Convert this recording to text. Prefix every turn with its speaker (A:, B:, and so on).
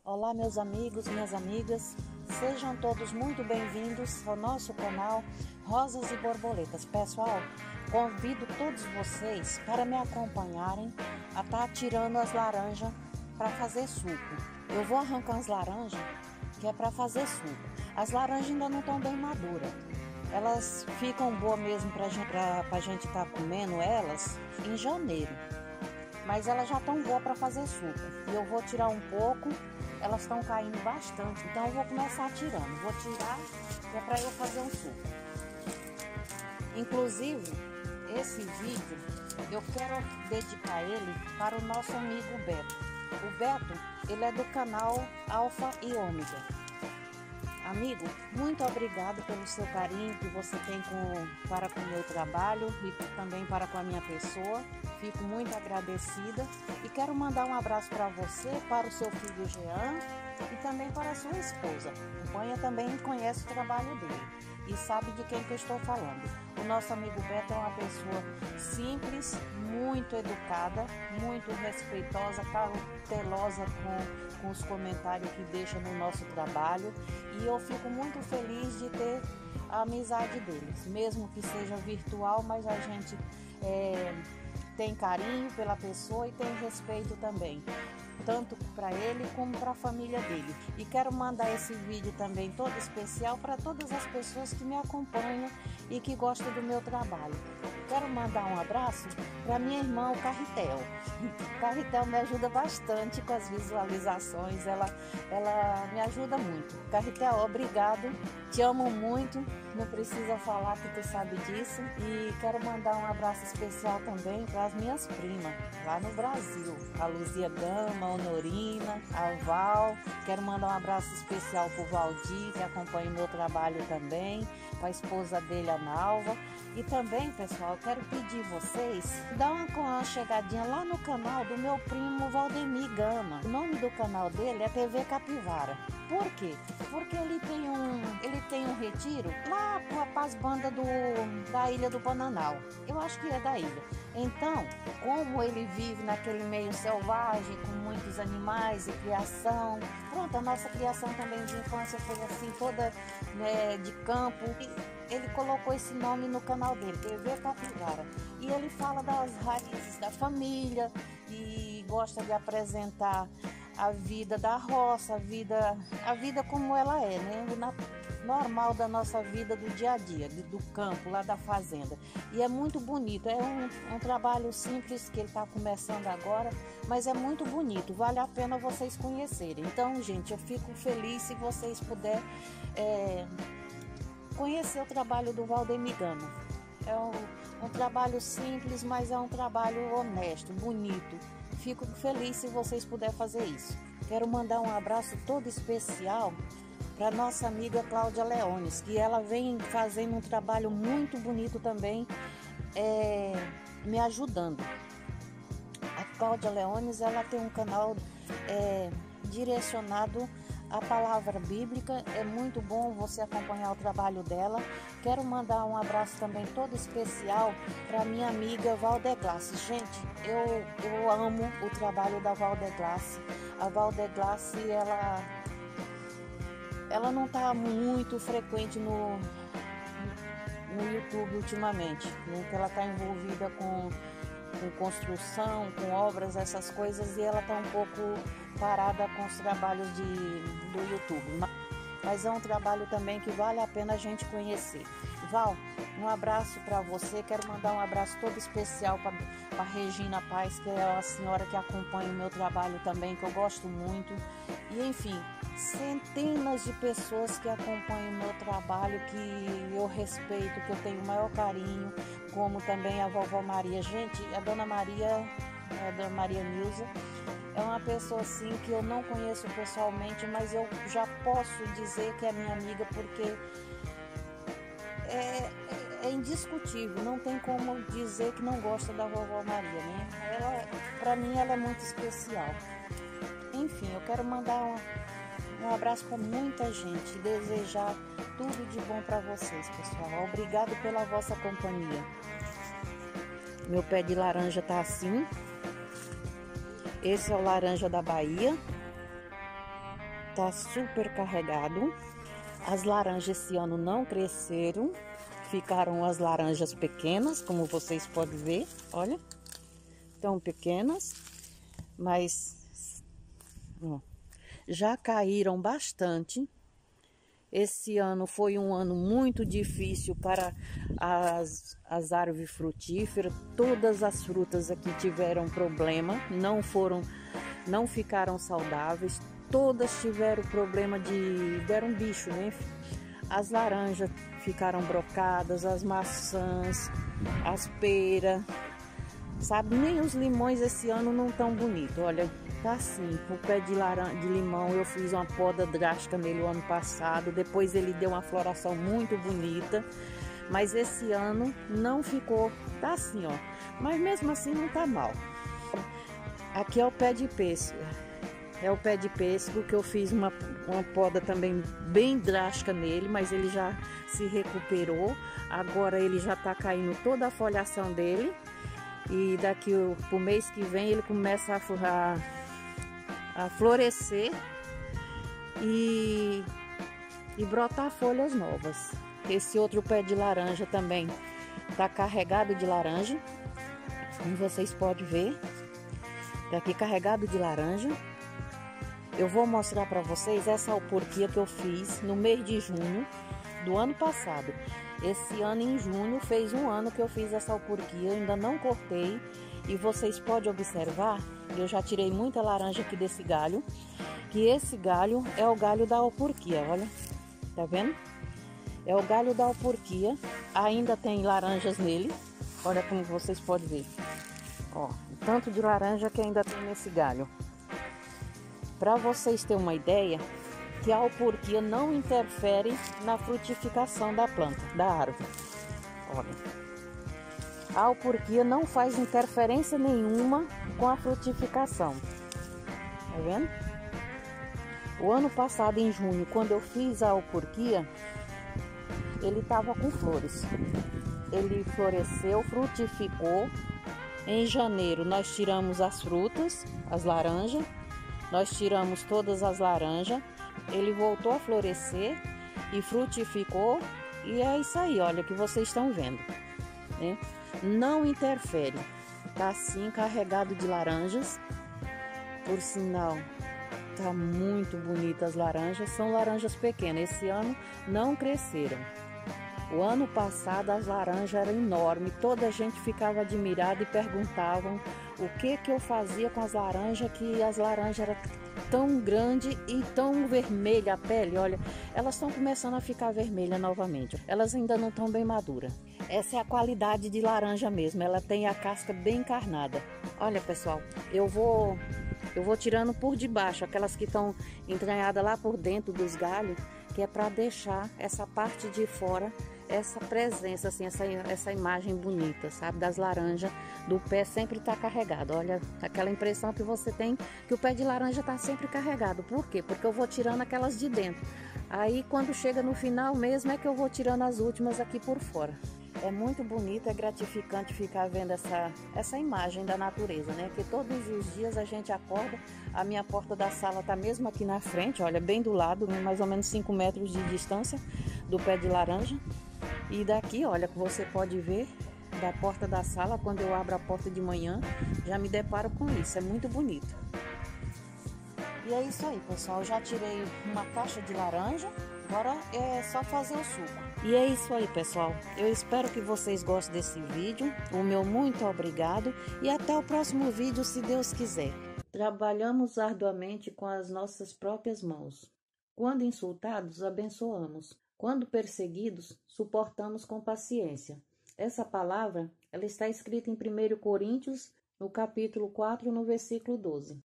A: Olá, meus amigos, minhas amigas, sejam todos muito bem-vindos ao nosso canal Rosas e Borboletas. Pessoal, convido todos vocês para me acompanharem a estar tirando as laranjas para fazer suco. Eu vou arrancar as laranjas que é para fazer suco. As laranjas ainda não estão bem maduras. Elas ficam boas mesmo para a gente estar comendo elas em janeiro. Mas elas já estão boas para fazer suco. E eu vou tirar um pouco. Elas estão caindo bastante, então eu vou começar tirando. Vou tirar, que é para eu fazer um suco. Inclusive, esse vídeo eu quero dedicar ele para o nosso amigo Beto. O Beto, ele é do canal Alfa e Ômega. Amigo, muito obrigado pelo seu carinho que você tem para com o meu trabalho e também para com a minha pessoa. Fico muito agradecida e quero mandar um abraço para você, para o seu filho Jean e também para a sua esposa. Acompanha também e conhece o trabalho dele e sabe de quem que eu estou falando. O nosso amigo Beto é uma pessoa simples, muito educada, muito respeitosa, cautelosa com os comentários que deixa no nosso trabalho, e eu fico muito feliz de ter a amizade deles, mesmo que seja virtual, mas a gente tem carinho pela pessoa e tem respeito também, tanto para ele como para a família dele. E quero mandar esse vídeo também todo especial para todas as pessoas que me acompanham e que gostam do meu trabalho. Quero mandar um abraço para minha irmã, o Carretel. O Carretel me ajuda bastante com as visualizações, ela me ajuda muito. Carretel, obrigado, te amo muito, não precisa falar que tu sabe disso. E quero mandar um abraço especial também para as minhas primas lá no Brasil, a Luzia Gama, a Honorina, a Val. Quero mandar um abraço especial para o Valdir, que acompanha o meu trabalho também, para a esposa dele, a Nalva. E também, pessoal, quero pedir vocês, dá uma chegadinha lá no canal do meu primo Valdemir Gama. O nome do canal dele é TV Capivara. Por quê? Porque ele tem um retiro lá para as bandas da Ilha do Bananal. Eu acho que é da ilha. Então, como ele vive naquele meio selvagem, com muitos animais e criação, pronto, a nossa criação também de infância foi assim, toda de campo. Ele colocou esse nome no canal dele, TV Capivara. E ele fala das raízes da família e gosta de apresentar a vida da roça, a vida como ela é, né? Normal da nossa vida do dia a dia, do campo, lá da fazenda. E é muito bonito, é um trabalho simples que ele está começando agora, mas é muito bonito, vale a pena vocês conhecerem. Então, gente, eu fico feliz se vocês puderem conhecer o trabalho do Valdemir Gama. É um trabalho simples, mas é um trabalho honesto, bonito. Fico feliz se vocês puderem fazer isso. Quero mandar um abraço todo especial para nossa amiga Cláudia Leones, que ela vem fazendo um trabalho muito bonito também, me ajudando. A Cláudia Leones, ela tem um canal direcionado à palavra bíblica. É muito bom você acompanhar o trabalho dela. Quero mandar um abraço também todo especial para minha amiga Valdeglace. Gente, eu amo o trabalho da Valdeglace. A Valdeglace, ela não está muito frequente no YouTube ultimamente, né? Ela está envolvida com construção, com obras, essas coisas, e ela está um pouco parada com os trabalhos do YouTube. Mas é um trabalho também que vale a pena a gente conhecer. Val, um abraço para você. Quero mandar um abraço todo especial para Regina Paz, que é a senhora que acompanha o meu trabalho também, que eu gosto muito. E enfim, centenas de pessoas que acompanham o meu trabalho, que eu respeito, que eu tenho o maior carinho, como também a vovó Maria. Gente, a dona Maria Nilza, é uma pessoa assim que eu não conheço pessoalmente, mas eu já posso dizer que é minha amiga, porque é indiscutível, não tem como dizer que não gosta da vovó Maria, né? Para mim ela é muito especial. Enfim, eu quero mandar um abraço para muita gente e desejar tudo de bom para vocês, pessoal. Obrigado pela vossa companhia. Meu pé de laranja tá assim. Esse é o laranja da Bahia. tá super carregado. As laranjas esse ano não cresceram, ficaram as laranjas pequenas, como vocês podem ver, olha, tão pequenas, mas ó, já caíram bastante. Esse ano foi um ano muito difícil para as árvores frutíferas. Todas as frutas aqui tiveram problema, não ficaram saudáveis. Todas tiveram problema deram bicho, né? As laranjas ficaram brocadas, as maçãs, as peras, sabe? Nem os limões esse ano não tão bonitos. Olha, tá assim, o pé de limão eu fiz uma poda drástica nele o ano passado, depois ele deu uma floração muito bonita, mas esse ano não ficou, tá assim, ó, mas mesmo assim não tá mal. Aqui é o pé de pêssego, é o pé de pêssego que eu fiz uma poda também bem drástica nele, mas ele já se recuperou, agora ele já tá caindo toda a folhação dele, e daqui pro mês que vem ele começa a florescer e brotar folhas novas. Esse outro pé de laranja também tá carregado de laranja, como vocês podem ver, tá aqui carregado de laranja. Eu vou mostrar para vocês essa alporquia que eu fiz no mês de junho do ano passado. Esse ano em junho fez um ano que eu fiz essa alporquia, eu ainda não cortei. E vocês podem observar, eu já tirei muita laranja aqui desse galho, que esse galho é o galho da alporquia, olha, tá vendo? É o galho da alporquia, ainda tem laranjas nele, olha como vocês podem ver, ó, o tanto de laranja que ainda tem nesse galho. Para vocês terem uma ideia, que a alporquia não interfere na frutificação da planta, da árvore, olha. A alporquia não faz interferência nenhuma com a frutificação. Tá vendo? O ano passado, em junho, quando eu fiz a alporquia, ele estava com flores. Ele floresceu, frutificou. Em janeiro, nós tiramos as frutas, as laranjas. Nós tiramos todas as laranjas. Ele voltou a florescer e frutificou. E é isso aí, olha, que vocês estão vendo, né? Não interfere, tá assim carregado de laranjas, por sinal tá muito bonita as laranjas, são laranjas pequenas, esse ano não cresceram. O ano passado as laranjas eram enormes, toda a gente ficava admirada e perguntavam o que eu fazia com as laranjas, que as laranjas eram tão grande e tão vermelha a pele, olha, elas estão começando a ficar vermelha novamente, elas ainda não estão bem maduras. Essa é a qualidade de laranja mesmo, ela tem a casca bem encarnada. Olha pessoal, eu vou tirando por debaixo, aquelas que estão entranhadas lá por dentro dos galhos, que é para deixar essa parte de fora, essa presença, assim, essa imagem bonita, sabe, das laranjas, do pé sempre tá carregado. Olha, aquela impressão que você tem que o pé de laranja tá sempre carregado. Por quê? Porque eu vou tirando aquelas de dentro. Aí quando chega no final mesmo é que eu vou tirando as últimas aqui por fora. É muito bonito, é gratificante ficar vendo essa imagem da natureza, né? Que todos os dias a gente acorda, a minha porta da sala tá mesmo aqui na frente, olha, bem do lado, mais ou menos 5 metros de distância do pé de laranja. E daqui, olha, que você pode ver da porta da sala, quando eu abro a porta de manhã, já me deparo com isso, é muito bonito. E é isso aí, pessoal, eu já tirei uma caixa de laranja, agora é só fazer o suco. E é isso aí, pessoal, eu espero que vocês gostem desse vídeo, o meu muito obrigado e até o próximo vídeo, se Deus quiser. Trabalhamos arduamente com as nossas próprias mãos. Quando insultados, abençoamos. Quando perseguidos, suportamos com paciência. Essa palavra, ela está escrita em 1 Coríntios, no capítulo 4, no versículo 12.